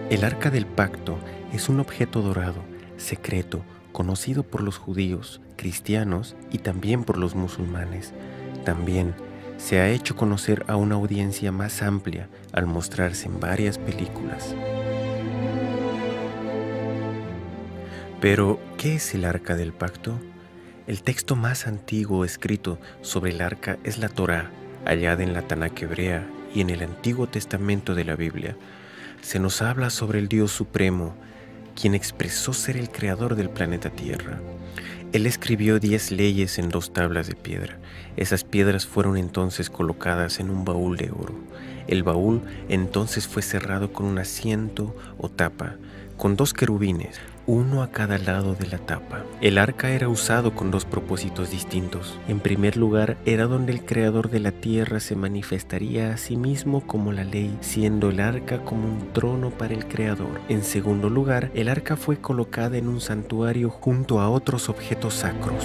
El Arca del Pacto es un objeto dorado, secreto, conocido por los judíos, cristianos y también por los musulmanes. También se ha hecho conocer a una audiencia más amplia al mostrarse en varias películas. Pero, ¿qué es el Arca del Pacto? El texto más antiguo escrito sobre el Arca es la Torá, hallada en la Tanaj hebrea y en el Antiguo Testamento de la Biblia. Se nos habla sobre el Dios Supremo, quien expresó ser el creador del planeta Tierra. Él escribió 10 leyes en 2 tablas de piedra. Esas piedras fueron entonces colocadas en un baúl de oro. El baúl entonces fue cerrado con un asiento o tapa, con 2 querubines, uno a cada lado de la tapa. El arca era usado con 2 propósitos distintos. En primer lugar, era donde el creador de la tierra se manifestaría a sí mismo como la ley, siendo el arca como un trono para el creador. En segundo lugar, el arca fue colocada en un santuario junto a otros objetos sacros.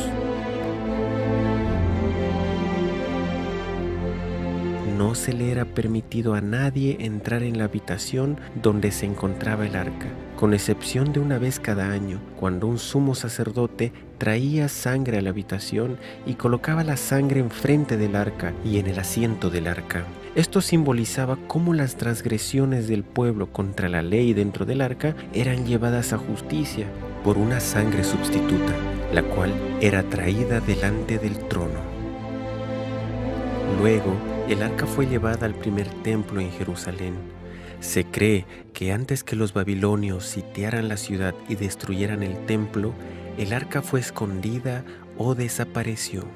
No se le era permitido a nadie entrar en la habitación donde se encontraba el arca, con excepción de una vez cada año, cuando un sumo sacerdote traía sangre a la habitación y colocaba la sangre enfrente del arca y en el asiento del arca. Esto simbolizaba cómo las transgresiones del pueblo contra la ley dentro del arca eran llevadas a justicia por una sangre sustituta, la cual era traída delante del trono. Luego, el arca fue llevada al primer templo en Jerusalén. Se cree que antes que los babilonios sitiaran la ciudad y destruyeran el templo, el arca fue escondida o desapareció.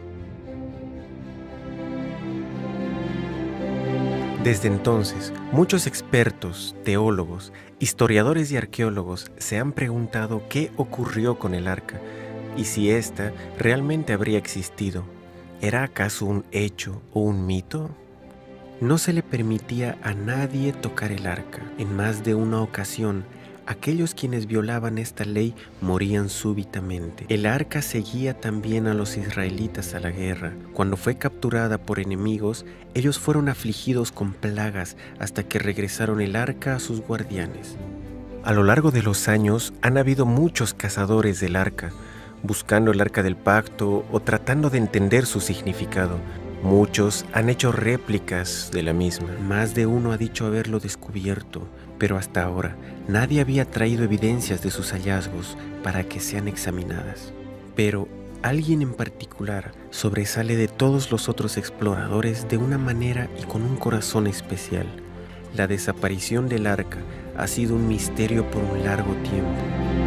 Desde entonces, muchos expertos, teólogos, historiadores y arqueólogos se han preguntado qué ocurrió con el arca y si ésta realmente habría existido. ¿Era acaso un hecho o un mito? No se le permitía a nadie tocar el arca. En más de una ocasión, aquellos quienes violaban esta ley morían súbitamente. El arca seguía también a los israelitas a la guerra. Cuando fue capturada por enemigos, ellos fueron afligidos con plagas hasta que regresaron el arca a sus guardianes. A lo largo de los años han habido muchos cazadores del arca, buscando el arca del pacto o tratando de entender su significado. Muchos han hecho réplicas de la misma. Más de uno ha dicho haberlo descubierto, pero hasta ahora nadie había traído evidencias de sus hallazgos para que sean examinadas. Pero alguien en particular sobresale de todos los otros exploradores de una manera y con un corazón especial. La desaparición del arca ha sido un misterio por un largo tiempo.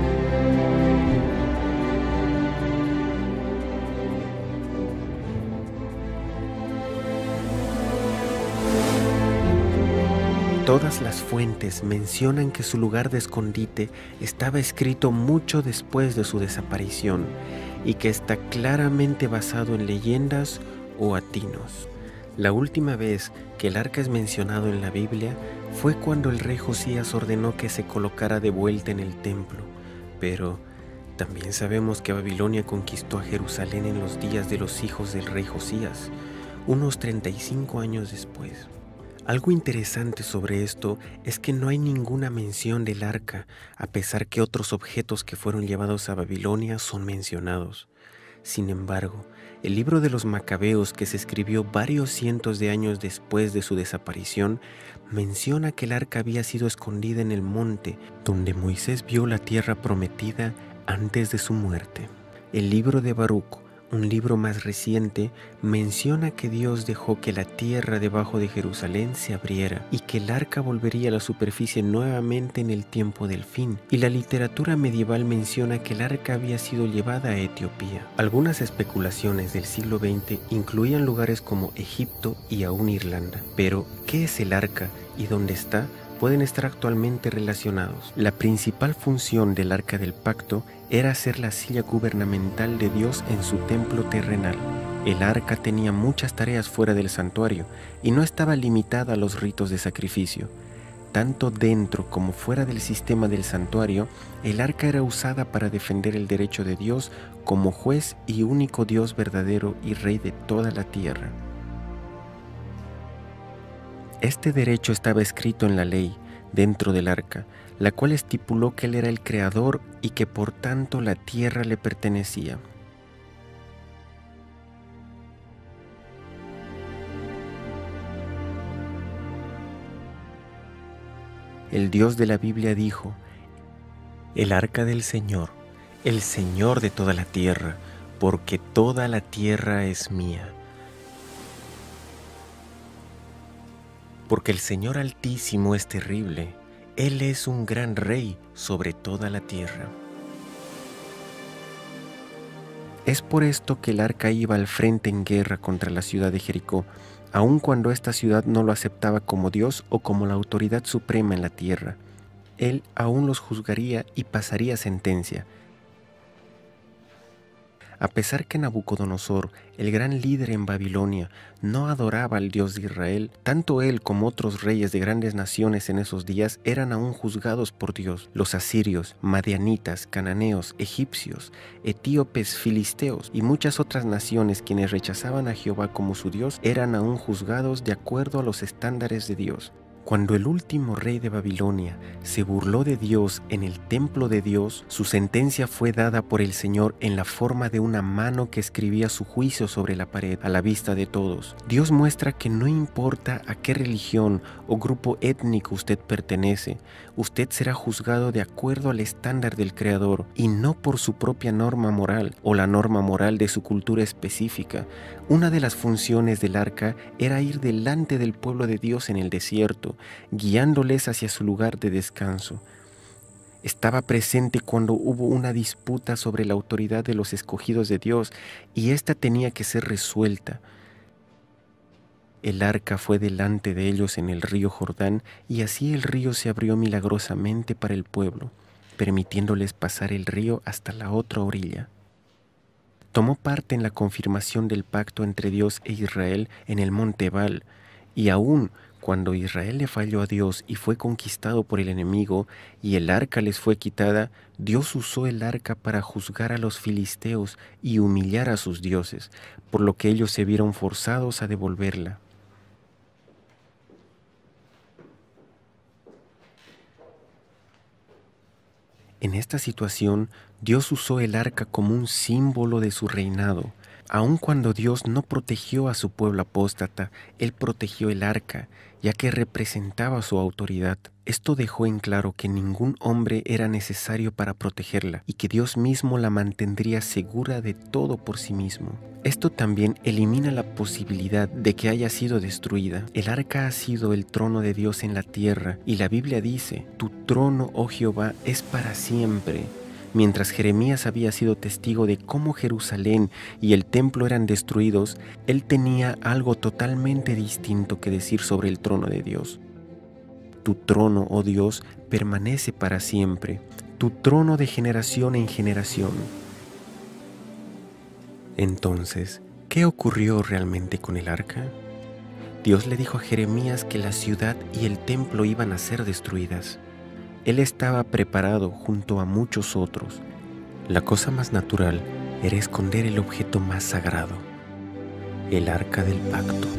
Todas las fuentes mencionan que su lugar de escondite estaba escrito mucho después de su desaparición y que está claramente basado en leyendas o atinos. La última vez que el arca es mencionado en la Biblia fue cuando el rey Josías ordenó que se colocara de vuelta en el templo, pero también sabemos que Babilonia conquistó a Jerusalén en los días de los hijos del rey Josías, unos 35 años después. Algo interesante sobre esto es que no hay ninguna mención del arca, a pesar que otros objetos que fueron llevados a Babilonia son mencionados. Sin embargo, el libro de los Macabeos, que se escribió varios cientos de años después de su desaparición, menciona que el arca había sido escondida en el monte donde Moisés vio la tierra prometida antes de su muerte. El libro de Baruc, un libro más reciente, menciona que Dios dejó que la tierra debajo de Jerusalén se abriera y que el arca volvería a la superficie nuevamente en el tiempo del fin. Y la literatura medieval menciona que el arca había sido llevada a Etiopía. Algunas especulaciones del siglo XX incluían lugares como Egipto y aún Irlanda. Pero, ¿qué es el arca y dónde está? Pueden estar actualmente relacionados. La principal función del Arca del Pacto era ser la silla gubernamental de Dios en su templo terrenal. El arca tenía muchas tareas fuera del santuario y no estaba limitada a los ritos de sacrificio. Tanto dentro como fuera del sistema del santuario, el arca era usada para defender el derecho de Dios como juez y único Dios verdadero y rey de toda la tierra. Este derecho estaba escrito en la ley, dentro del arca, la cual estipuló que él era el creador y que por tanto la tierra le pertenecía. El Dios de la Biblia dijo: el arca del Señor, el Señor de toda la tierra, porque toda la tierra es mía. Porque el Señor Altísimo es terrible, Él es un gran rey sobre toda la tierra. Es por esto que el arca iba al frente en guerra contra la ciudad de Jericó, aun cuando esta ciudad no lo aceptaba como Dios o como la autoridad suprema en la tierra. Él aún los juzgaría y pasaría sentencia. A pesar que Nabucodonosor, el gran líder en Babilonia, no adoraba al Dios de Israel, tanto él como otros reyes de grandes naciones en esos días eran aún juzgados por Dios. Los asirios, madianitas, cananeos, egipcios, etíopes, filisteos y muchas otras naciones quienes rechazaban a Jehová como su Dios eran aún juzgados de acuerdo a los estándares de Dios. Cuando el último rey de Babilonia se burló de Dios en el templo de Dios, su sentencia fue dada por el Señor en la forma de una mano que escribía su juicio sobre la pared a la vista de todos. Dios muestra que no importa a qué religión o grupo étnico usted pertenece, usted será juzgado de acuerdo al estándar del Creador y no por su propia norma moral o la norma moral de su cultura específica. Una de las funciones del arca era ir delante del pueblo de Dios en el desierto, guiándoles hacia su lugar de descanso. Estaba presente cuando hubo una disputa sobre la autoridad de los escogidos de Dios y ésta tenía que ser resuelta. El arca fue delante de ellos en el río Jordán y así el río se abrió milagrosamente para el pueblo, permitiéndoles pasar el río hasta la otra orilla. Tomó parte en la confirmación del pacto entre Dios e Israel en el monte Ebal, y aún cuando Israel le falló a Dios y fue conquistado por el enemigo y el arca les fue quitada, Dios usó el arca para juzgar a los filisteos y humillar a sus dioses, por lo que ellos se vieron forzados a devolverla. En esta situación, Dios usó el arca como un símbolo de su reinado. Aun cuando Dios no protegió a su pueblo apóstata, Él protegió el arca, ya que representaba su autoridad. Esto dejó en claro que ningún hombre era necesario para protegerla y que Dios mismo la mantendría segura de todo por sí mismo. Esto también elimina la posibilidad de que haya sido destruida. El arca ha sido el trono de Dios en la tierra y la Biblia dice: «Tu trono, oh Jehová, es para siempre». Mientras Jeremías había sido testigo de cómo Jerusalén y el templo eran destruidos, él tenía algo totalmente distinto que decir sobre el trono de Dios. Tu trono, oh Dios, permanece para siempre, tu trono de generación en generación. Entonces, ¿qué ocurrió realmente con el arca? Dios le dijo a Jeremías que la ciudad y el templo iban a ser destruidas. Él estaba preparado junto a muchos otros. La cosa más natural era esconder el objeto más sagrado, el arca del pacto.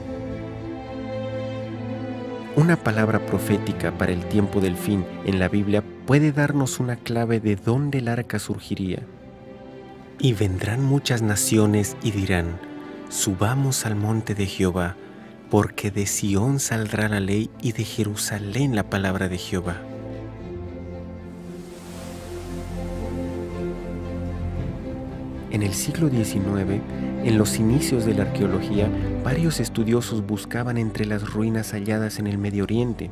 Una palabra profética para el tiempo del fin en la Biblia puede darnos una clave de dónde el arca surgiría. Y vendrán muchas naciones y dirán: subamos al monte de Jehová, porque de Sión saldrá la ley y de Jerusalén la palabra de Jehová. En el siglo XIX, en los inicios de la arqueología, varios estudiosos buscaban entre las ruinas halladas en el Medio Oriente.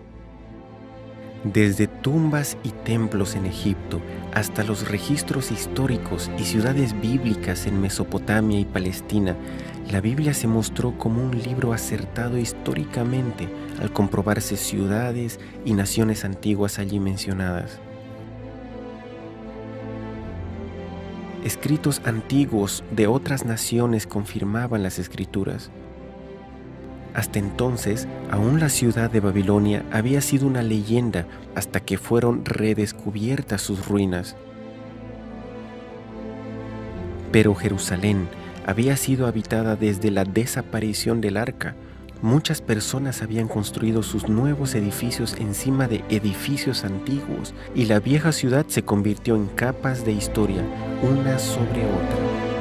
Desde tumbas y templos en Egipto hasta los registros históricos y ciudades bíblicas en Mesopotamia y Palestina, la Biblia se mostró como un libro acertado históricamente al comprobarse ciudades y naciones antiguas allí mencionadas. Escritos antiguos de otras naciones confirmaban las escrituras. Hasta entonces, aún la ciudad de Babilonia había sido una leyenda hasta que fueron redescubiertas sus ruinas. Pero Jerusalén había sido habitada desde la desaparición del arca, Muchas personas habían construido sus nuevos edificios encima de edificios antiguos y la vieja ciudad se convirtió en capas de historia, una sobre otra.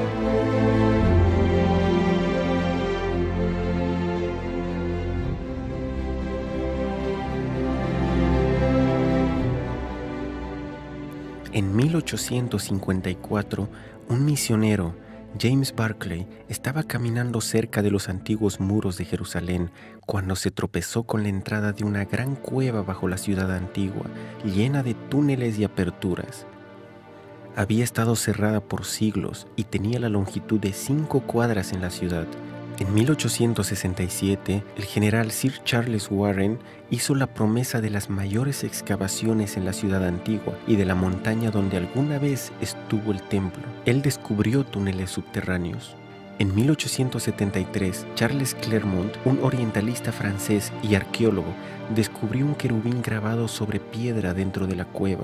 En 1854, un misionero, James Barclay, estaba caminando cerca de los antiguos muros de Jerusalén cuando se tropezó con la entrada de una gran cueva bajo la ciudad antigua, llena de túneles y aperturas. Había estado cerrada por siglos y tenía la longitud de 5 cuadras en la ciudad. En 1867, el general Sir Charles Warren hizo la promesa de las mayores excavaciones en la ciudad antigua y de la montaña donde alguna vez estuvo el templo. Él descubrió túneles subterráneos. En 1873, Charles Clermont, un orientalista francés y arqueólogo, descubrió un querubín grabado sobre piedra dentro de la cueva.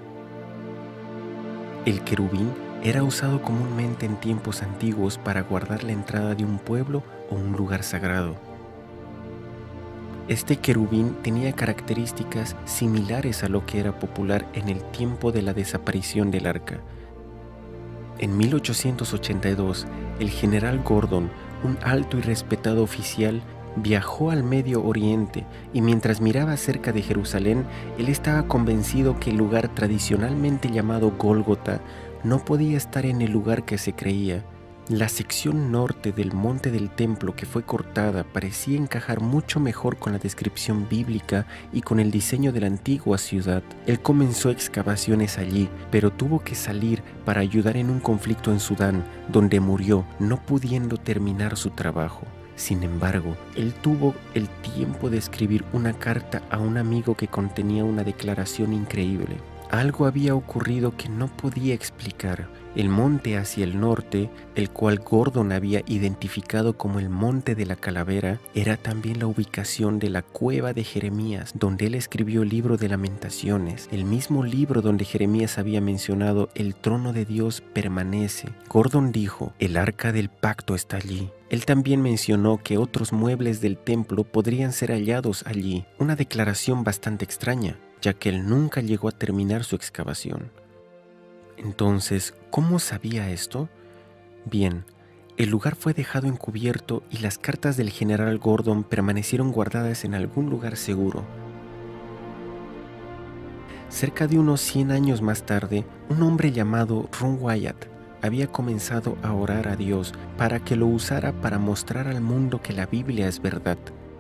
El querubín era usado comúnmente en tiempos antiguos para guardar la entrada de un pueblo o un lugar sagrado. Este querubín tenía características similares a lo que era popular en el tiempo de la desaparición del arca. En 1882, el general Gordon, un alto y respetado oficial, viajó al Medio Oriente y mientras miraba cerca de Jerusalén, él estaba convencido que el lugar tradicionalmente llamado Gólgota no podía estar en el lugar que se creía. La sección norte del monte del templo que fue cortada parecía encajar mucho mejor con la descripción bíblica y con el diseño de la antigua ciudad. Él comenzó excavaciones allí, pero tuvo que salir para ayudar en un conflicto en Sudán, donde murió, no pudiendo terminar su trabajo. Sin embargo, él tuvo el tiempo de escribir una carta a un amigo que contenía una declaración increíble. Algo había ocurrido que no podía explicar. El monte hacia el norte, el cual Gordon había identificado como el Monte de la Calavera, era también la ubicación de la cueva de Jeremías, donde él escribió el libro de Lamentaciones, el mismo libro donde Jeremías había mencionado el trono de Dios permanece. Gordon dijo, el arca del pacto está allí. Él también mencionó que otros muebles del templo podrían ser hallados allí, una declaración bastante extraña, ya que él nunca llegó a terminar su excavación. Entonces, ¿cómo sabía esto? Bien, el lugar fue dejado encubierto y las cartas del general Gordon permanecieron guardadas en algún lugar seguro. Cerca de unos 100 años más tarde, un hombre llamado Ron Wyatt había comenzado a orar a Dios para que lo usara para mostrar al mundo que la Biblia es verdad.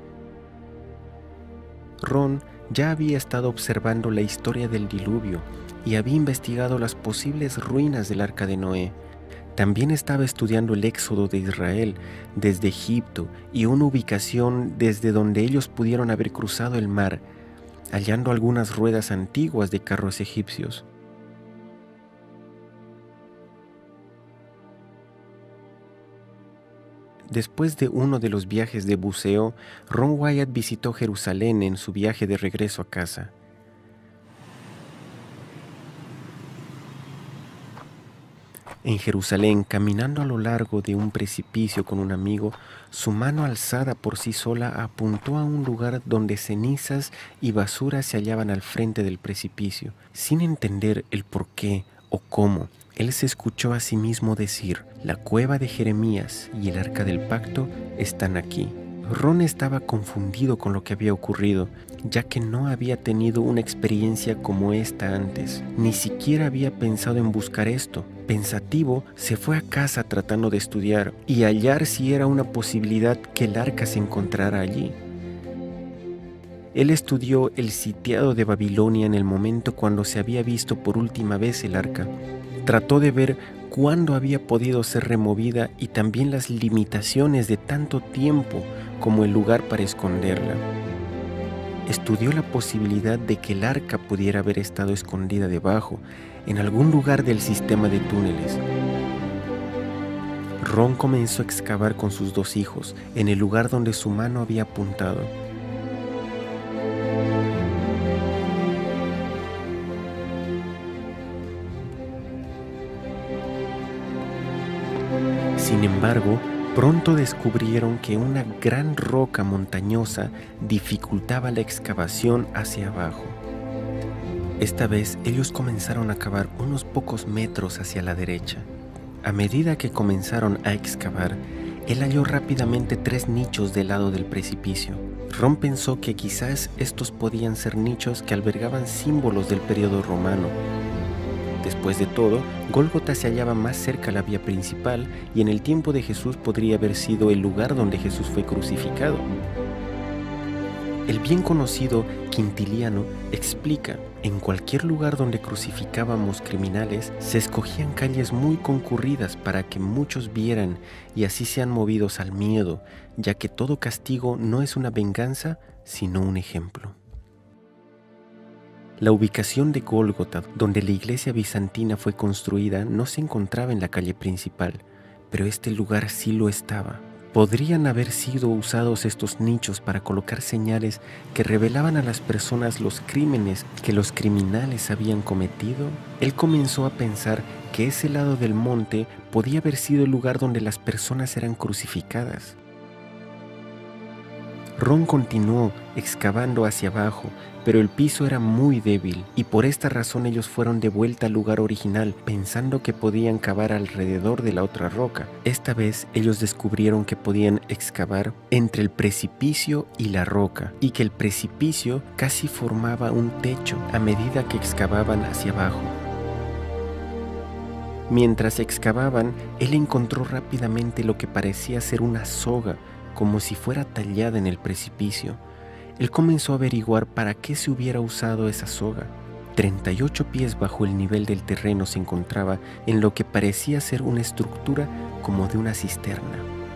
Ron ya había estado observando la historia del diluvio y había investigado las posibles ruinas del arca de Noé. También estaba estudiando el éxodo de Israel desde Egipto y una ubicación desde donde ellos pudieron haber cruzado el mar, hallando algunas ruedas antiguas de carros egipcios. Después de uno de los viajes de buceo, Ron Wyatt visitó Jerusalén en su viaje de regreso a casa. En Jerusalén, caminando a lo largo de un precipicio con un amigo, su mano alzada por sí sola apuntó a un lugar donde cenizas y basura se hallaban al frente del precipicio. Sin entender el por qué o cómo, él se escuchó a sí mismo decir, la cueva de Jeremías y el arca del pacto están aquí. Ron estaba confundido con lo que había ocurrido, ya que no había tenido una experiencia como esta antes. Ni siquiera había pensado en buscar esto. Pensativo, se fue a casa tratando de estudiar y hallar si era una posibilidad que el arca se encontrara allí. Él estudió el sitiado de Babilonia en el momento cuando se había visto por última vez el arca. Trató de ver cuándo había podido ser removida y también las limitaciones de tanto tiempo como el lugar para esconderla. Estudió la posibilidad de que el arca pudiera haber estado escondida debajo, en algún lugar del sistema de túneles. Ron comenzó a excavar con sus 2 hijos, en el lugar donde su mano había apuntado. Sin embargo, Pronto descubrieron que una gran roca montañosa dificultaba la excavación hacia abajo. Esta vez ellos comenzaron a cavar unos pocos metros hacia la derecha. A medida que comenzaron a excavar, él halló rápidamente 3 nichos del lado del precipicio. Ron pensó que quizás estos podían ser nichos que albergaban símbolos del periodo romano. Después de todo, Gólgota se hallaba más cerca a la vía principal y en el tiempo de Jesús podría haber sido el lugar donde Jesús fue crucificado. El bien conocido Quintiliano explica: en cualquier lugar donde crucificábamos criminales, se escogían calles muy concurridas para que muchos vieran y así sean movidos al miedo, ya que todo castigo no es una venganza, sino un ejemplo. La ubicación de Gólgota, donde la iglesia bizantina fue construida, no se encontraba en la calle principal, pero este lugar sí lo estaba. ¿Podrían haber sido usados estos nichos para colocar señales que revelaban a las personas los crímenes que los criminales habían cometido? Él comenzó a pensar que ese lado del monte podía haber sido el lugar donde las personas eran crucificadas. Ron continuó excavando hacia abajo, pero el piso era muy débil y por esta razón ellos fueron de vuelta al lugar original pensando que podían cavar alrededor de la otra roca. Esta vez ellos descubrieron que podían excavar entre el precipicio y la roca y que el precipicio casi formaba un techo a medida que excavaban hacia abajo. Mientras excavaban, él encontró rápidamente lo que parecía ser una soga, como si fuera tallada en el precipicio. Él comenzó a averiguar para qué se hubiera usado esa soga. 38 pies bajo el nivel del terreno se encontraba en lo que parecía ser una estructura como de una cisterna.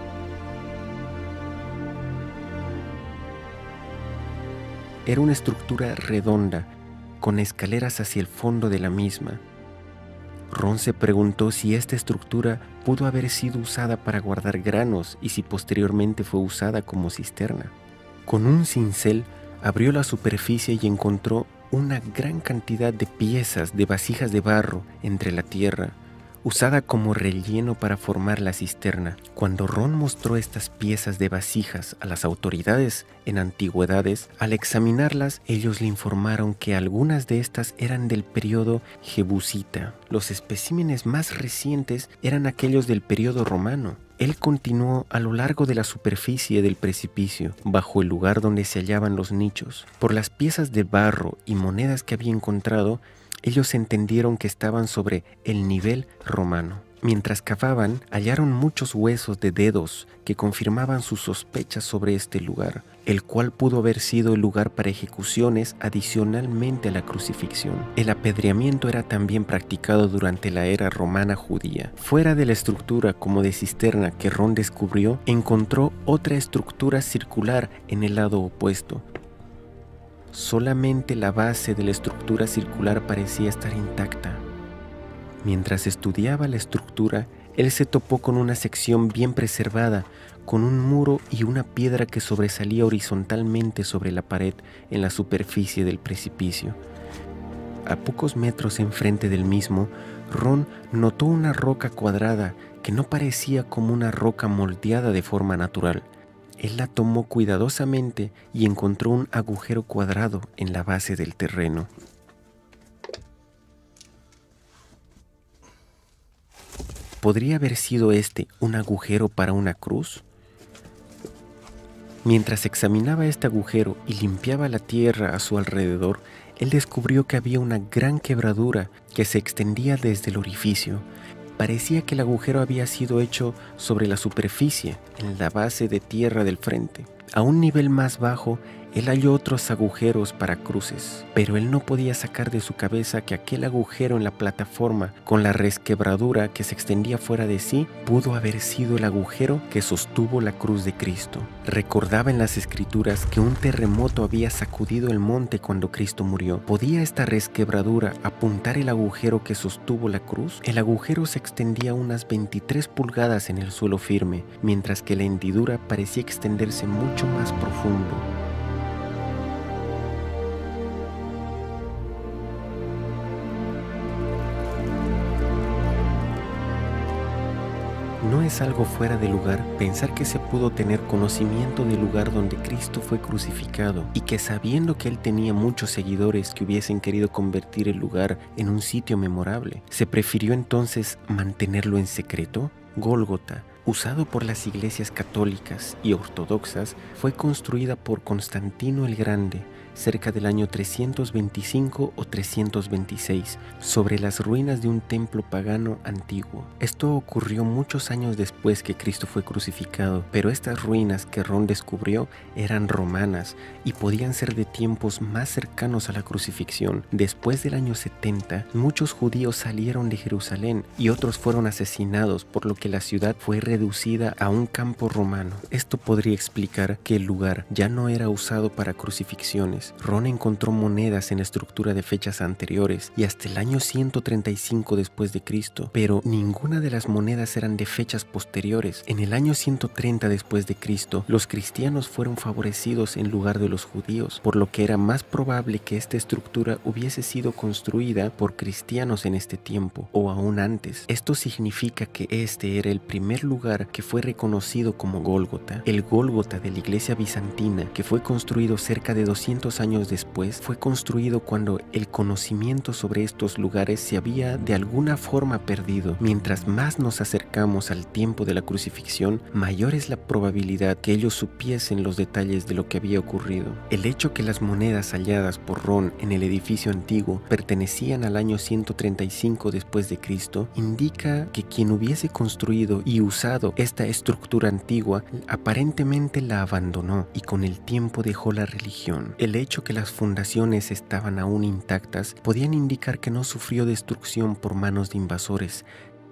Era una estructura redonda, con escaleras hacia el fondo de la misma. Ron se preguntó si esta estructura pudo haber sido usada para guardar granos y si posteriormente fue usada como cisterna. Con un cincel abrió la superficie y encontró una gran cantidad de piezas de vasijas de barro entre la tierra, usada como relleno para formar la cisterna. Cuando Ron mostró estas piezas de vasijas a las autoridades en antigüedades, al examinarlas, ellos le informaron que algunas de estas eran del periodo jebusita. Los especímenes más recientes eran aquellos del periodo romano. Él continuó a lo largo de la superficie del precipicio, bajo el lugar donde se hallaban los nichos. Por las piezas de barro y monedas que había encontrado, ellos entendieron que estaban sobre el nivel romano. Mientras cavaban, hallaron muchos huesos de dedos que confirmaban sus sospechas sobre este lugar, el cual pudo haber sido el lugar para ejecuciones adicionalmente a la crucifixión. El apedreamiento era también practicado durante la era romana judía. Fuera de la estructura como de cisterna que Ron descubrió, encontró otra estructura circular en el lado opuesto. Solamente la base de la estructura circular parecía estar intacta. Mientras estudiaba la estructura, él se topó con una sección bien preservada, con un muro y una piedra que sobresalía horizontalmente sobre la pared en la superficie del precipicio. A pocos metros enfrente del mismo, Ron notó una roca cuadrada que no parecía como una roca moldeada de forma natural. Él la tomó cuidadosamente y encontró un agujero cuadrado en la base del terreno. ¿Podría haber sido este un agujero para una cruz? Mientras examinaba este agujero y limpiaba la tierra a su alrededor, él descubrió que había una gran quebradura que se extendía desde el orificio. Parecía que el agujero había sido hecho sobre la superficie, en la base de tierra del frente. A un nivel más bajo, él halló otros agujeros para cruces, pero él no podía sacar de su cabeza que aquel agujero en la plataforma, con la resquebradura que se extendía fuera de sí, pudo haber sido el agujero que sostuvo la cruz de Cristo. Recordaba en las Escrituras que un terremoto había sacudido el monte cuando Cristo murió. ¿Podía esta resquebradura apuntar el agujero que sostuvo la cruz? El agujero se extendía unas 23 pulgadas en el suelo firme, mientras que la hendidura parecía extenderse mucho más profundo. No es algo fuera de lugar pensar que se pudo tener conocimiento del lugar donde Cristo fue crucificado y que, sabiendo que él tenía muchos seguidores que hubiesen querido convertir el lugar en un sitio memorable, ¿se prefirió entonces mantenerlo en secreto? Gólgota, usado por las iglesias católicas y ortodoxas, fue construida por Constantino el Grande cerca del año 325 o 326, sobre las ruinas de un templo pagano antiguo. Esto ocurrió muchos años después que Cristo fue crucificado, pero estas ruinas que Ron descubrió eran romanas y podían ser de tiempos más cercanos a la crucifixión. Después del año 70, muchos judíos salieron de Jerusalén y otros fueron asesinados, por lo que la ciudad fue reducida a un campo romano. Esto podría explicar que el lugar ya no era usado para crucifixiones. Ron encontró monedas en estructura de fechas anteriores y hasta el año 135 después de Cristo, pero ninguna de las monedas eran de fechas posteriores. En el año 130 después de Cristo, los cristianos fueron favorecidos en lugar de los judíos, por lo que era más probable que esta estructura hubiese sido construida por cristianos en este tiempo o aún antes. Esto significa que este era el primer lugar que fue reconocido como Gólgota. El Gólgota de la iglesia bizantina, que fue construido cerca de 200 años después, fue construido cuando el conocimiento sobre estos lugares se había de alguna forma perdido. Mientras más nos acercamos al tiempo de la crucifixión, mayor es la probabilidad que ellos supiesen los detalles de lo que había ocurrido. El hecho que las monedas halladas por Ron en el edificio antiguo pertenecían al año 135 después de Cristo indica que quien hubiese construido y usado esta estructura antigua aparentemente la abandonó y con el tiempo dejó la religión. El hecho que las fundaciones estaban aún intactas podían indicar que no sufrió destrucción por manos de invasores.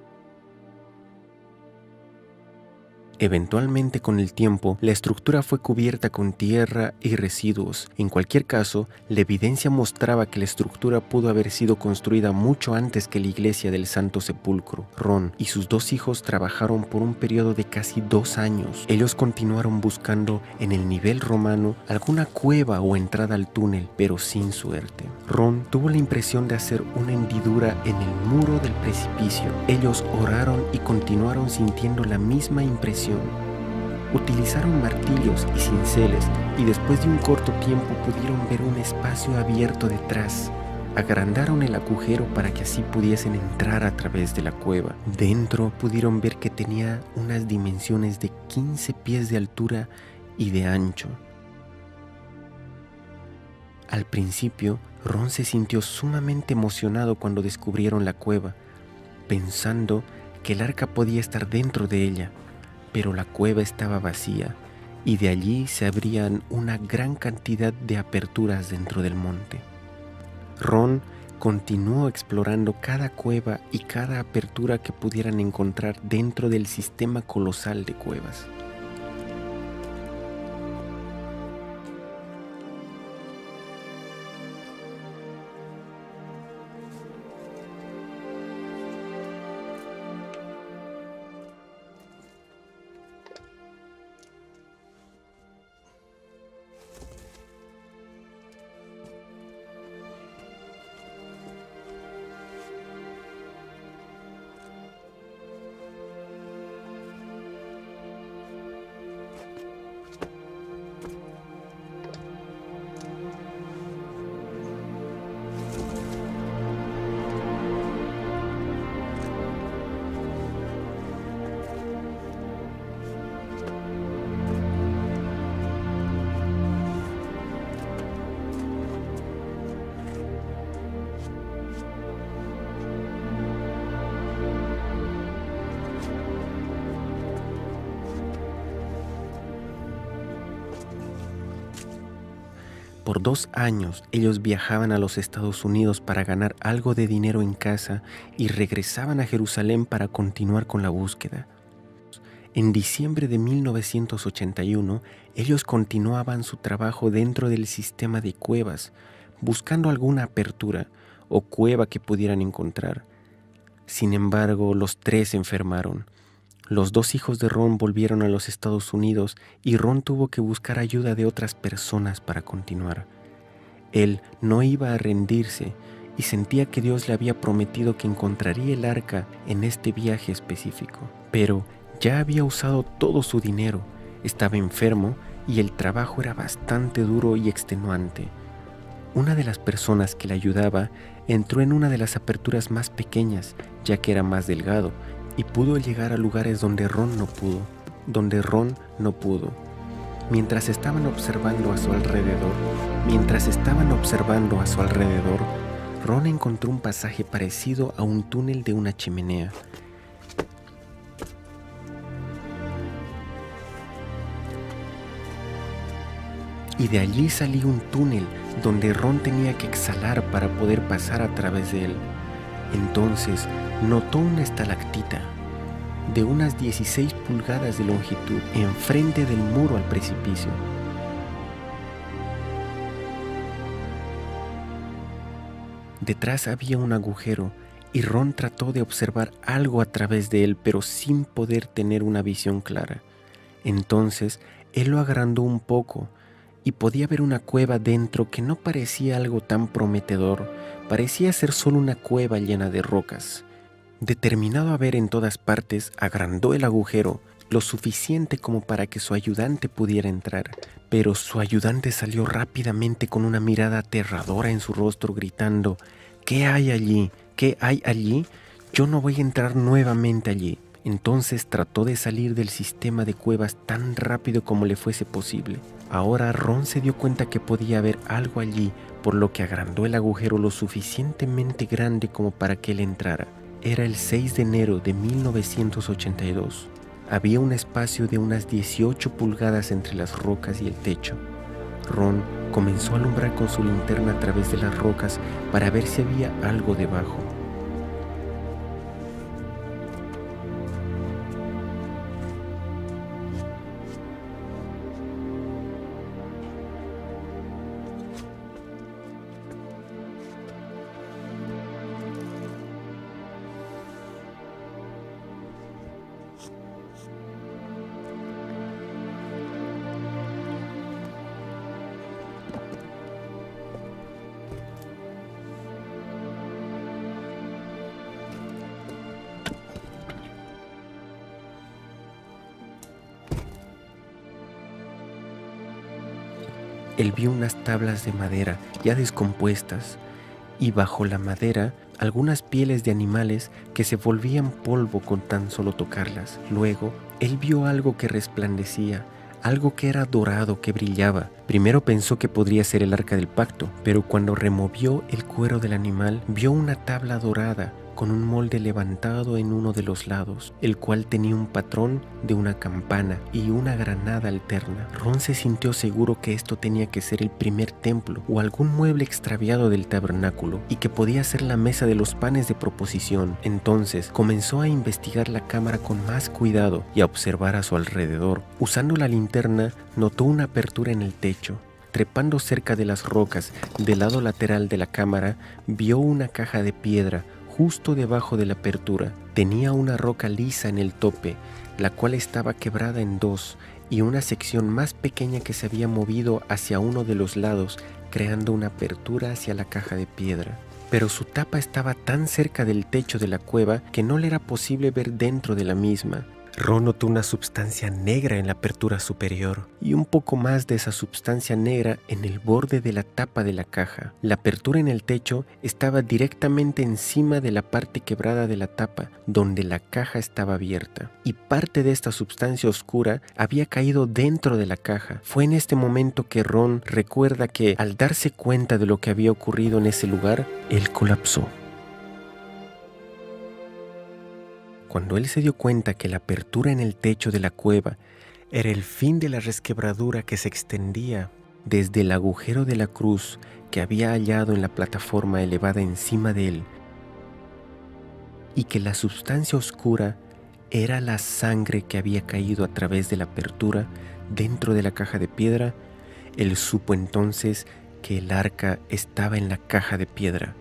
Eventualmente, con el tiempo, la estructura fue cubierta con tierra y residuos. En cualquier caso, la evidencia mostraba que la estructura pudo haber sido construida mucho antes que la iglesia del Santo Sepulcro. Ron y sus dos hijos trabajaron por un periodo de casi 2 años. Ellos continuaron buscando en el nivel romano alguna cueva o entrada al túnel, pero sin suerte. Ron tuvo la impresión de hacer una hendidura en el muro del precipicio. Ellos oraron y continuaron sintiendo la misma impresión. Utilizaron martillos y cinceles y después de un corto tiempo pudieron ver un espacio abierto detrás. Agrandaron el agujero para que así pudiesen entrar a través de la cueva. Dentro pudieron ver que tenía unas dimensiones de 15 pies de altura y de ancho. Al principio, Ron se sintió sumamente emocionado cuando descubrieron la cueva, pensando que el arca podía estar dentro de ella. Pero la cueva estaba vacía y de allí se abrían una gran cantidad de aperturas dentro del monte. Ron continuó explorando cada cueva y cada apertura que pudieran encontrar dentro del sistema colosal de cuevas. Por 2 años ellos viajaban a los Estados Unidos para ganar algo de dinero en casa y regresaban a Jerusalén para continuar con la búsqueda. En diciembre de 1981, ellos continuaban su trabajo dentro del sistema de cuevas, buscando alguna apertura o cueva que pudieran encontrar. Sin embargo, los 3 enfermaron. Los 2 hijos de Ron volvieron a los Estados Unidos y Ron tuvo que buscar ayuda de otras personas para continuar. Él no iba a rendirse y sentía que Dios le había prometido que encontraría el arca en este viaje específico. Pero Ya había usado todo su dinero, estaba enfermo y el trabajo era bastante duro y extenuante. Una de las personas que le ayudaba entró en una de las aperturas más pequeñas, ya que era más delgado, y pudo llegar a lugares donde Ron no pudo. Mientras estaban observando a su alrededor, Ron encontró un pasaje parecido a un túnel de una chimenea. Y de allí salía un túnel donde Ron tenía que exhalar para poder pasar a través de él. Entonces notó una estalactita de unas 16 pulgadas de longitud enfrente del muro al precipicio. Detrás había un agujero y Ron trató de observar algo a través de él, pero sin poder tener una visión clara. Entonces él lo agrandó un poco y podía ver una cueva dentro que no parecía algo tan prometedor, parecía ser solo una cueva llena de rocas. Determinado a ver en todas partes, agrandó el agujero lo suficiente como para que su ayudante pudiera entrar, pero su ayudante salió rápidamente con una mirada aterradora en su rostro gritando: ¿Qué hay allí? ¿Qué hay allí? Yo no voy a entrar nuevamente allí. Entonces trató de salir del sistema de cuevas tan rápido como le fuese posible. Ahora Ron se dio cuenta que podía haber algo allí, por lo que agrandó el agujero lo suficientemente grande como para que él entrara. Era el 6 de enero de 1982. Había un espacio de unas 18 pulgadas entre las rocas y el techo. Ron comenzó a alumbrar con su linterna a través de las rocas para ver si había algo debajo. Él vio unas tablas de madera ya descompuestas y bajo la madera algunas pieles de animales que se volvían polvo con tan solo tocarlas. Luego, él vio algo que resplandecía, algo que era dorado, que brillaba. Primero pensó que podría ser el Arca del Pacto, pero cuando removió el cuero del animal, vio una tabla dorada con un molde levantado en uno de los lados, el cual tenía un patrón de una campana y una granada alterna. Ron se sintió seguro que esto tenía que ser el primer templo o algún mueble extraviado del tabernáculo y que podía ser la mesa de los panes de proposición. Entonces comenzó a investigar la cámara con más cuidado y a observar a su alrededor. Usando la linterna, notó una apertura en el techo. Trepando cerca de las rocas del lado lateral de la cámara, vio una caja de piedra justo debajo de la apertura. Tenía una roca lisa en el tope, la cual estaba quebrada en dos, y una sección más pequeña que se había movido hacia uno de los lados, creando una apertura hacia la caja de piedra. Pero su tapa estaba tan cerca del techo de la cueva que no le era posible ver dentro de la misma. Ron notó una substancia negra en la apertura superior y un poco más de esa substancia negra en el borde de la tapa de la caja. La apertura en el techo estaba directamente encima de la parte quebrada de la tapa, donde la caja estaba abierta, y parte de esta substancia oscura había caído dentro de la caja. Fue en este momento que Ron recuerda que, al darse cuenta de lo que había ocurrido en ese lugar, él colapsó. Cuando él se dio cuenta que la apertura en el techo de la cueva era el fin de la resquebradura que se extendía desde el agujero de la cruz que había hallado en la plataforma elevada encima de él, y que la sustancia oscura era la sangre que había caído a través de la apertura dentro de la caja de piedra, él supo entonces que el arca estaba en la caja de piedra.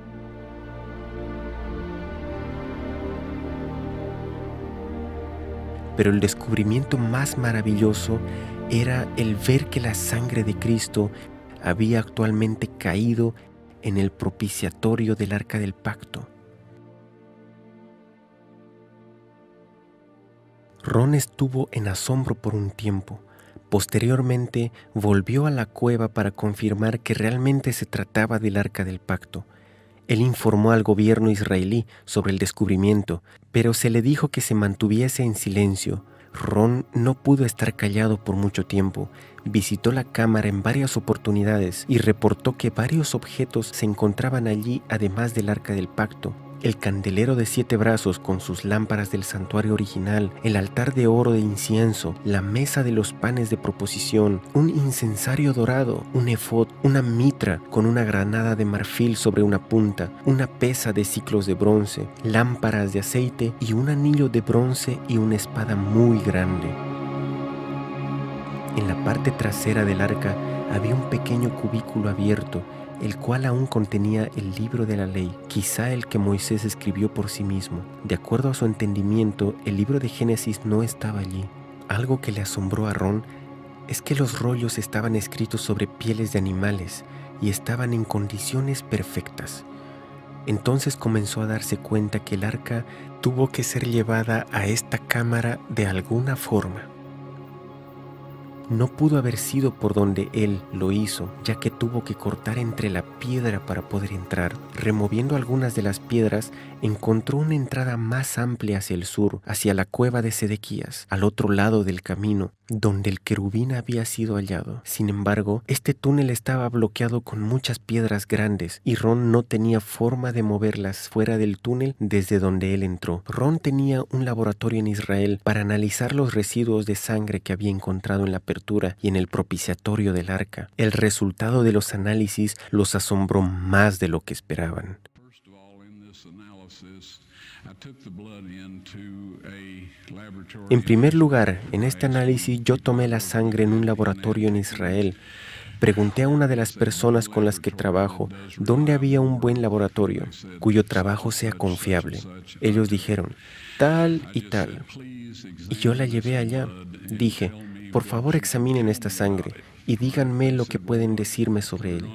Pero el descubrimiento más maravilloso era el ver que la sangre de Cristo había actualmente caído en el propiciatorio del Arca del Pacto. Ron estuvo en asombro por un tiempo. Posteriormente volvió a la cueva para confirmar que realmente se trataba del Arca del Pacto. Él informó al gobierno israelí sobre el descubrimiento, pero se le dijo que se mantuviese en silencio. Ron no pudo estar callado por mucho tiempo. Visitó la cámara en varias oportunidades y reportó que varios objetos se encontraban allí además del Arca del Pacto. El candelero de 7 brazos con sus lámparas del santuario original, el altar de oro de incienso, la mesa de los panes de proposición, un incensario dorado, un efod, una mitra con una granada de marfil sobre una punta, una pesa de ciclos de bronce, lámparas de aceite y un anillo de bronce y una espada muy grande. En la parte trasera del arca había un pequeño cubículo abierto, el cual aún contenía el libro de la ley, quizá el que Moisés escribió por sí mismo. De acuerdo a su entendimiento, el libro de Génesis no estaba allí. Algo que le asombró a Ron es que los rollos estaban escritos sobre pieles de animales y estaban en condiciones perfectas. Entonces comenzó a darse cuenta que el arca tuvo que ser llevada a esta cámara de alguna forma. No pudo haber sido por donde él lo hizo, ya que tuvo que cortar entre la piedra para poder entrar. Removiendo algunas de las piedras, encontró una entrada más amplia hacia el sur, hacia la cueva de Sedequías, al otro lado del camino, donde el querubín había sido hallado. Sin embargo, este túnel estaba bloqueado con muchas piedras grandes y Ron no tenía forma de moverlas fuera del túnel desde donde él entró. Ron tenía un laboratorio en Israel para analizar los residuos de sangre que había encontrado en la apertura y en el propiciatorio del arca. El resultado de los análisis los asombró más de lo que esperaban. En primer lugar, en este análisis yo tomé la sangre en un laboratorio en Israel. Pregunté a una de las personas con las que trabajo dónde había un buen laboratorio, cuyo trabajo sea confiable. Ellos dijeron, tal y tal. Y yo la llevé allá. Dije, por favor examinen esta sangre y díganme lo que pueden decirme sobre él.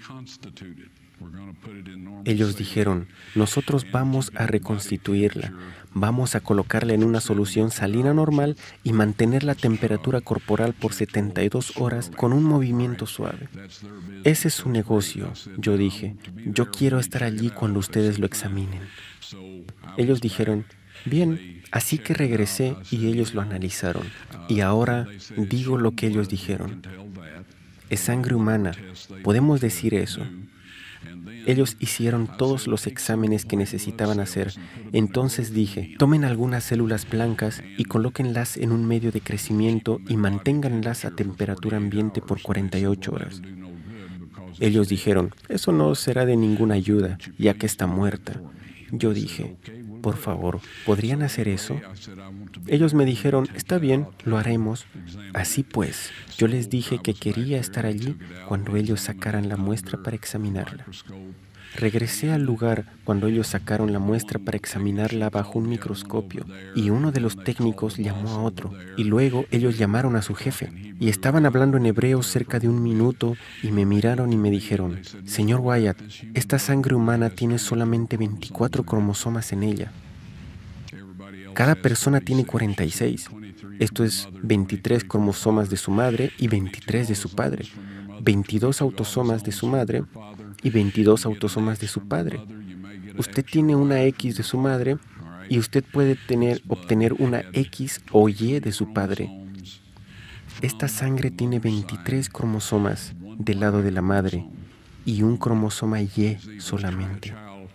Ellos dijeron, nosotros vamos a reconstituirla, vamos a colocarla en una solución salina normal y mantener la temperatura corporal por 72 horas con un movimiento suave. Ese es su negocio, yo dije, yo quiero estar allí cuando ustedes lo examinen. Ellos dijeron, bien, así que regresé y ellos lo analizaron. Y ahora digo lo que ellos dijeron. Es sangre humana, podemos decir eso. Ellos hicieron todos los exámenes que necesitaban hacer. Entonces dije, tomen algunas células blancas y colóquenlas en un medio de crecimiento y manténganlas a temperatura ambiente por 48 horas. Ellos dijeron, eso no será de ninguna ayuda, ya que está muerta. Yo dije, por favor, ¿podrían hacer eso? Ellos me dijeron, está bien, lo haremos. Así pues, yo les dije que quería estar allí cuando ellos sacaran la muestra para examinarla. Regresé al lugar cuando ellos sacaron la muestra para examinarla bajo un microscopio y uno de los técnicos llamó a otro y luego ellos llamaron a su jefe y estaban hablando en hebreo cerca de 1 minuto y me miraron y me dijeron, señor Wyatt, esta sangre humana tiene solamente 24 cromosomas en ella. Cada persona tiene 46. Esto es 23 cromosomas de su madre y 23 de su padre, 22 autosomas de su madre y 22 autosomas de su padre. Usted tiene una X de su madre y usted puede obtener una X o Y de su padre. Esta sangre tiene 23 cromosomas del lado de la madre y un cromosoma Y solamente.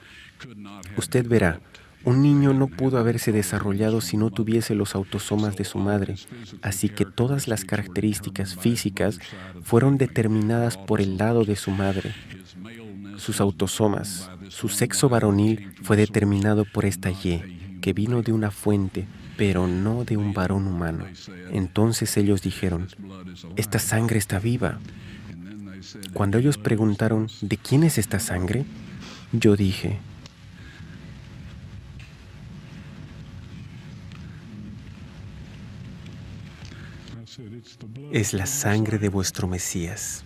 Usted verá, un niño no pudo haberse desarrollado si no tuviese los autosomas de su madre, así que todas las características físicas fueron determinadas por el lado de su madre. Sus autosomas, su sexo varonil fue determinado por esta Y, que vino de una fuente, pero no de un varón humano. Entonces ellos dijeron, esta sangre está viva. Cuando ellos preguntaron, ¿de quién es esta sangre? Yo dije, es la sangre de vuestro Mesías.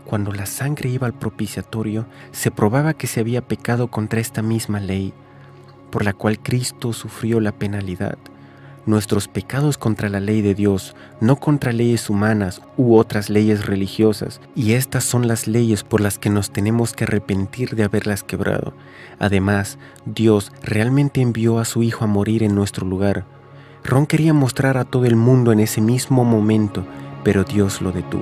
cuando la sangre iba al propiciatorio, se probaba que se había pecado contra esta misma ley, por la cual Cristo sufrió la penalidad. Nuestros pecados contra la ley de Dios, no contra leyes humanas u otras leyes religiosas, y estas son las leyes por las que nos tenemos que arrepentir de haberlas quebrado. Además, Dios realmente envió a su Hijo a morir en nuestro lugar. Ron quería mostrar a todo el mundo en ese mismo momento, pero Dios lo detuvo.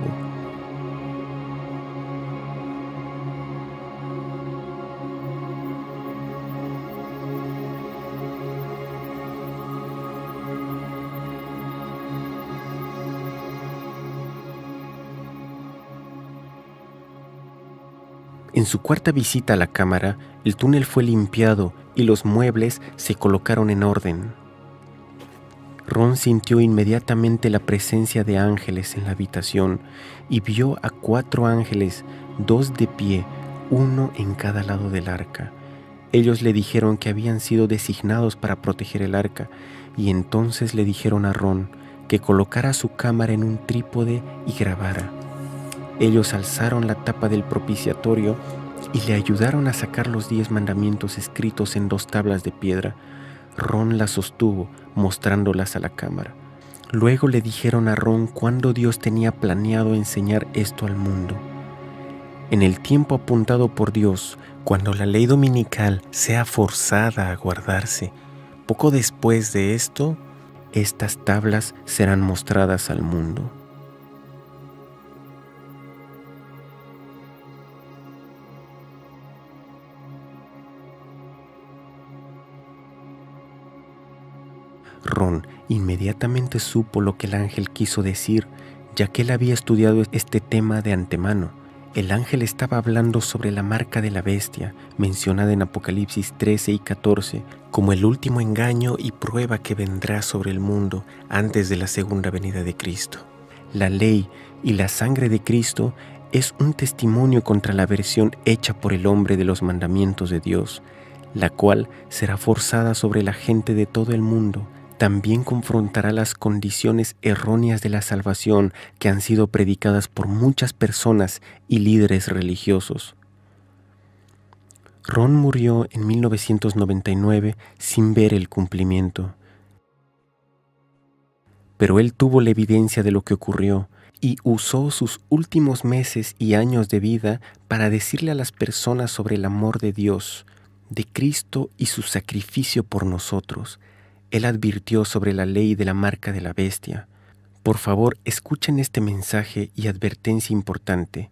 En su cuarta visita a la cámara, el túnel fue limpiado y los muebles se colocaron en orden. Ron sintió inmediatamente la presencia de ángeles en la habitación y vio a 4 ángeles, 2 de pie, uno en cada lado del arca. Ellos le dijeron que habían sido designados para proteger el arca, y entonces le dijeron a Ron que colocara su cámara en un trípode y grabara. Ellos alzaron la tapa del propiciatorio y le ayudaron a sacar los 10 mandamientos escritos en 2 tablas de piedra. Ron las sostuvo, mostrándolas a la cámara. Luego le dijeron a Ron cuándo Dios tenía planeado enseñar esto al mundo. En el tiempo apuntado por Dios, cuando la ley dominical sea forzada a guardarse, poco después de esto, estas tablas serán mostradas al mundo. Ron inmediatamente supo lo que el ángel quiso decir, ya que él había estudiado este tema de antemano. El ángel estaba hablando sobre la marca de la bestia, mencionada en Apocalipsis 13 y 14, como el último engaño y prueba que vendrá sobre el mundo antes de la segunda venida de Cristo. La ley y la sangre de Cristo es un testimonio contra la versión hecha por el hombre de los mandamientos de Dios, la cual será forzada sobre la gente de todo el mundo. También confrontará las condiciones erróneas de la salvación que han sido predicadas por muchas personas y líderes religiosos. Ron murió en 1999 sin ver el cumplimiento. Pero él tuvo la evidencia de lo que ocurrió y usó sus últimos meses y años de vida para decirle a las personas sobre el amor de Dios, de Cristo y su sacrificio por nosotros. Él advirtió sobre la ley de la marca de la bestia. Por favor, escuchen este mensaje y advertencia importante.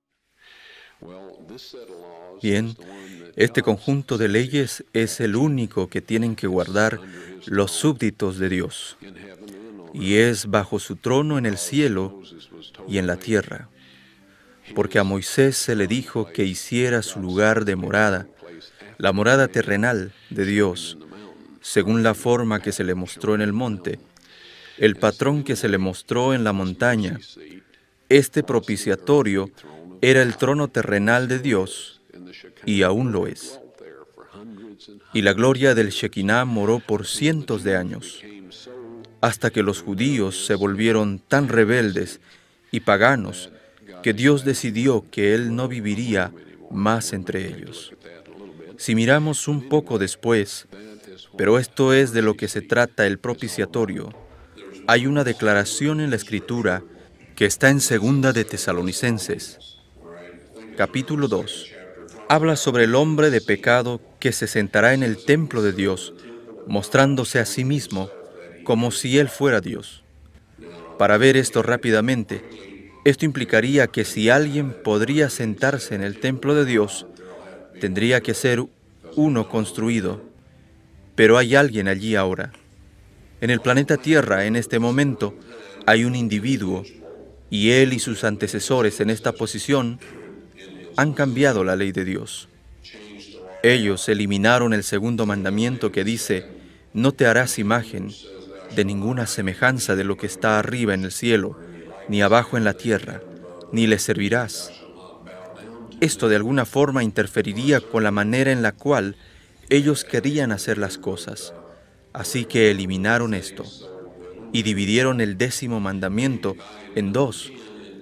Bien, este conjunto de leyes es el único que tienen que guardar los súbditos de Dios, y es bajo su trono en el cielo y en la tierra, porque a Moisés se le dijo que hiciera su lugar de morada, la morada terrenal de Dios, según la forma que se le mostró en el monte, el patrón que se le mostró en la montaña. Este propiciatorio era el trono terrenal de Dios, y aún lo es. Y la gloria del Shekinah moró por cientos de años, hasta que los judíos se volvieron tan rebeldes y paganos que Dios decidió que Él no viviría más entre ellos. Si miramos un poco después, pero esto es de lo que se trata el propiciatorio, hay una declaración en la Escritura que está en 2 de Tesalonicenses, capítulo 2. Habla sobre el hombre de pecado que se sentará en el templo de Dios, mostrándose a sí mismo como si él fuera Dios. Para ver esto rápidamente, esto implicaría que si alguien podría sentarse en el templo de Dios, tendría que ser uno construido. Pero hay alguien allí ahora. En el planeta Tierra, en este momento, hay un individuo, y él y sus antecesores en esta posición han cambiado la ley de Dios. Ellos eliminaron el segundo mandamiento que dice: no te harás imagen de ninguna semejanza de lo que está arriba en el cielo, ni abajo en la tierra, ni le servirás. Esto de alguna forma interferiría con la manera en la cual ellos querían hacer las cosas. Así que eliminaron esto y dividieron el 10º mandamiento en 2,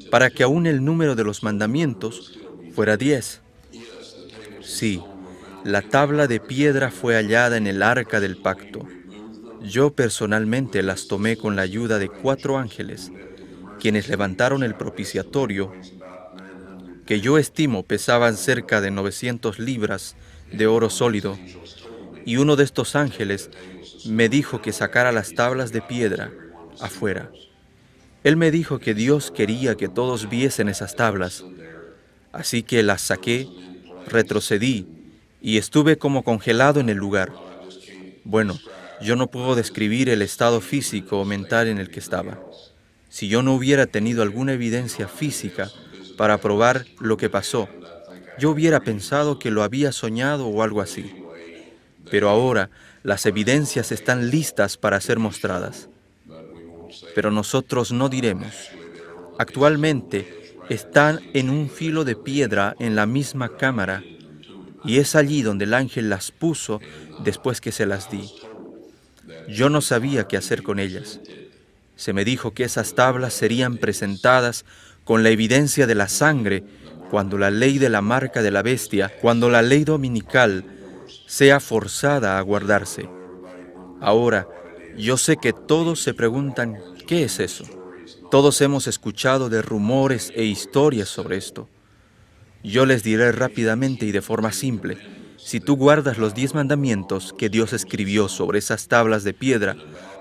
para que aún el número de los mandamientos fuera 10. Sí, la tabla de piedra fue hallada en el arca del pacto. Yo personalmente las tomé con la ayuda de 4 ángeles, quienes levantaron el propiciatorio, que yo estimo pesaban cerca de 900 libras de oro sólido, y uno de estos ángeles me dijo que sacara las tablas de piedra afuera. Él me dijo que Dios quería que todos viesen esas tablas, así que las saqué, retrocedí y estuve como congelado en el lugar. Bueno, yo no puedo describir el estado físico o mental en el que estaba. Si yo no hubiera tenido alguna evidencia física para probar lo que pasó, yo hubiera pensado que lo había soñado o algo así. Pero ahora las evidencias están listas para ser mostradas. Pero nosotros no diremos. Actualmente están en un filo de piedra en la misma cámara, y es allí donde el ángel las puso después que se las di. Yo no sabía qué hacer con ellas. Se me dijo que esas tablas serían presentadas con la evidencia de la sangre cuando la ley de la marca de la bestia, cuando la ley dominical sea forzada a guardarse. Ahora, yo sé que todos se preguntan, ¿qué es eso? Todos hemos escuchado de rumores e historias sobre esto. Yo les diré rápidamente y de forma simple: si tú guardas los 10 mandamientos que Dios escribió sobre esas tablas de piedra,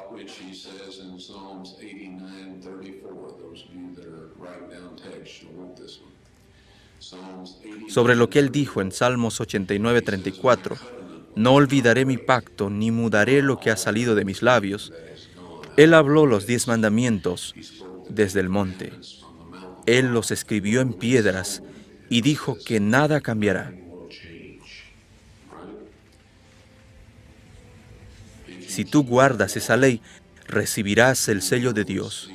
sobre lo que Él dijo en Salmos 89:34, no olvidaré mi pacto, ni mudaré lo que ha salido de mis labios. Él habló los 10 mandamientos desde el monte. Él los escribió en piedras y dijo que nada cambiará. Si tú guardas esa ley, recibirás el sello de Dios.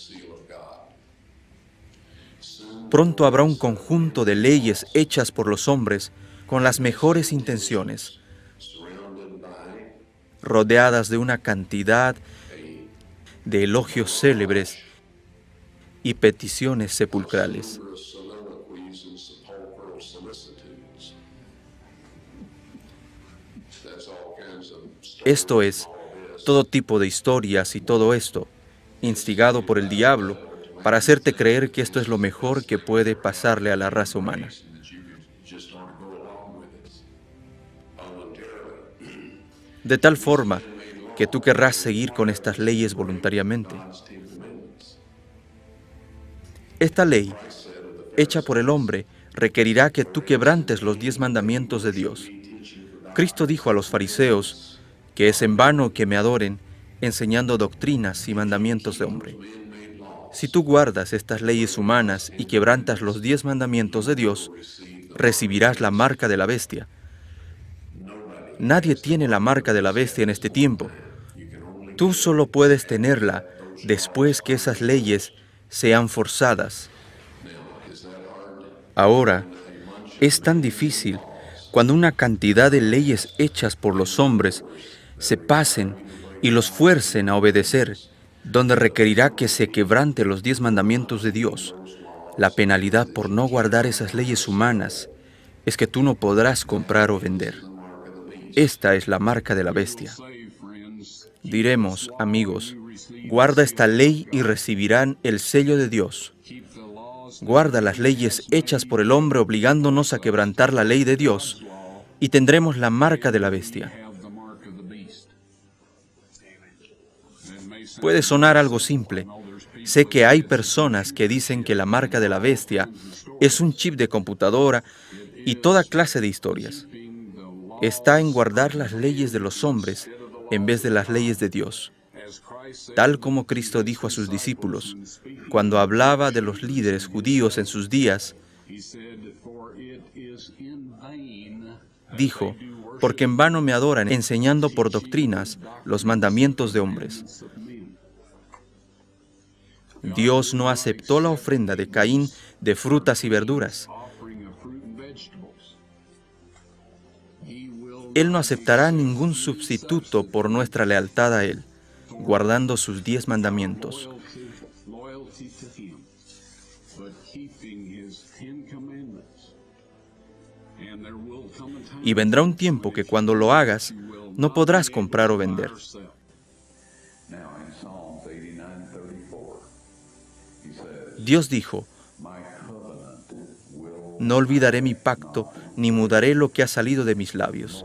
Pronto habrá un conjunto de leyes hechas por los hombres con las mejores intenciones, rodeadas de una cantidad de elogios célebres y peticiones sepulcrales. Esto es, todo tipo de historias y todo esto, instigado por el diablo, para hacerte creer que esto es lo mejor que puede pasarle a la raza humana. De tal forma que tú querrás seguir con estas leyes voluntariamente. Esta ley, hecha por el hombre, requerirá que tú quebrantes los 10 mandamientos de Dios. Cristo dijo a los fariseos que es en vano que me adoren, enseñando doctrinas y mandamientos de hombre. Si tú guardas estas leyes humanas y quebrantas los 10 mandamientos de Dios, recibirás la marca de la bestia. Nadie tiene la marca de la bestia en este tiempo. Tú solo puedes tenerla después que esas leyes sean forzadas. Ahora, es tan difícil cuando una cantidad de leyes hechas por los hombres se pasen y los fuercen a obedecer, donde requerirá que se quebrante los 10 mandamientos de Dios. La penalidad por no guardar esas leyes humanas es que tú no podrás comprar o vender. Esta es la marca de la bestia. Diremos, amigos, guarda esta ley y recibirán el sello de Dios. Guarda las leyes hechas por el hombre obligándonos a quebrantar la ley de Dios y tendremos la marca de la bestia. Puede sonar algo simple. Sé que hay personas que dicen que la marca de la bestia es un chip de computadora y toda clase de historias. Está en guardar las leyes de los hombres en vez de las leyes de Dios. Tal como Cristo dijo a sus discípulos, cuando hablaba de los líderes judíos en sus días, dijo, porque en vano me adoran enseñando por doctrinas los mandamientos de hombres. Dios no aceptó la ofrenda de Caín de frutas y verduras. Él no aceptará ningún sustituto por nuestra lealtad a Él, guardando sus 10 mandamientos. Y vendrá un tiempo que cuando lo hagas, no podrás comprar o vender. Dios dijo, no olvidaré mi pacto, ni mudaré lo que ha salido de mis labios.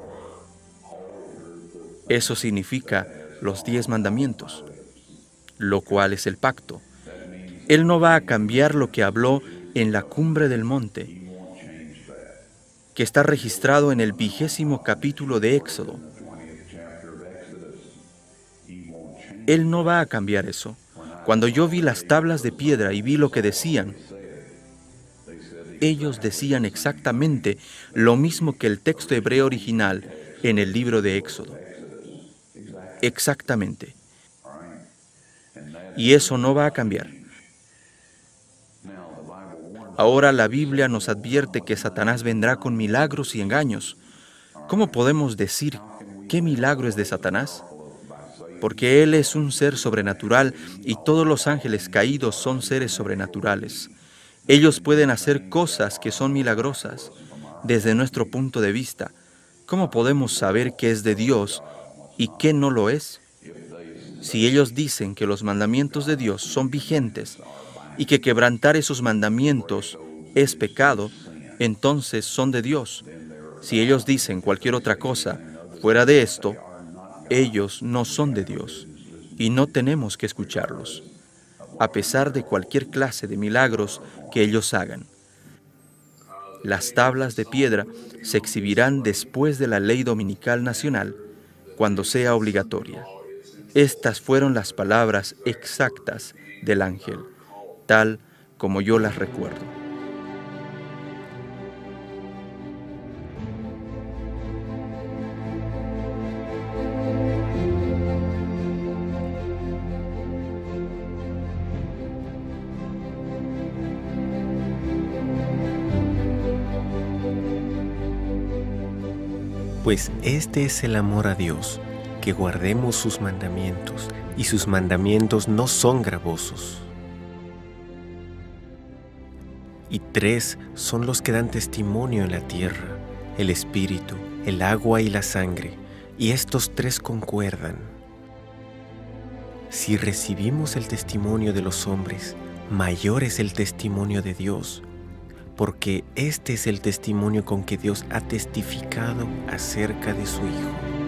Eso significa los 10 mandamientos, lo cual es el pacto. Él no va a cambiar lo que habló en la cumbre del monte, que está registrado en el 20º capítulo de Éxodo. Él no va a cambiar eso. Cuando yo vi las tablas de piedra y vi lo que decían, ellos decían exactamente lo mismo que el texto hebreo original en el libro de Éxodo. Exactamente. Y eso no va a cambiar. Ahora la Biblia nos advierte que Satanás vendrá con milagros y engaños. ¿Cómo podemos decir qué milagro es de Satanás? Porque él es un ser sobrenatural y todos los ángeles caídos son seres sobrenaturales. Ellos pueden hacer cosas que son milagrosas. Desde nuestro punto de vista, ¿cómo podemos saber qué es de Dios y qué no lo es? Si ellos dicen que los mandamientos de Dios son vigentes y que quebrantar esos mandamientos es pecado, entonces son de Dios. Si ellos dicen cualquier otra cosa fuera de esto, ellos no son de Dios y no tenemos que escucharlos, a pesar de cualquier clase de milagros que ellos hagan. Las tablas de piedra se exhibirán después de la ley dominical nacional, cuando sea obligatoria. Estas fueron las palabras exactas del ángel, tal como yo las recuerdo. Pues este es el amor a Dios, que guardemos sus mandamientos, y sus mandamientos no son gravosos. Y 3 son los que dan testimonio en la tierra, el espíritu, el agua y la sangre, y estos 3 concuerdan. Si recibimos el testimonio de los hombres, mayor es el testimonio de Dios, porque este es el testimonio con que Dios ha testificado acerca de su Hijo.